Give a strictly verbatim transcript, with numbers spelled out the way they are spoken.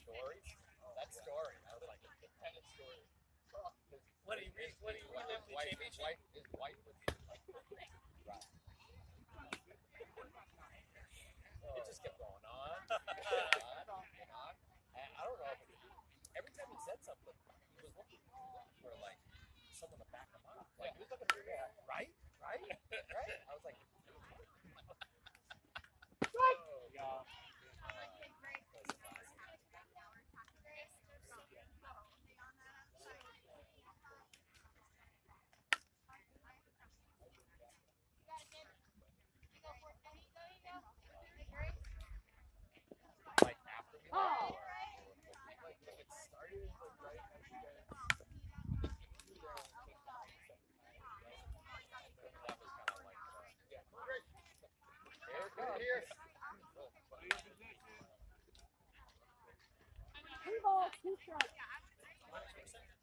stories. That story, I was like, the tenant story. What do you His, what do his you wife, relive his the wife, his championship? wife, his wife was like, right. It just kept going on, and on, and on. And I don't know if it, every time he said something, he was looking, looking for like someone to back him up. Like he was looking for yeah, right, right, right. I was like, oh, Yeah. like after we left, or, or like when it started, like right as you guys, you were there when it came down. That was kind of like, uh, yeah, great. Here it comes. Here. Three balls, two strikes.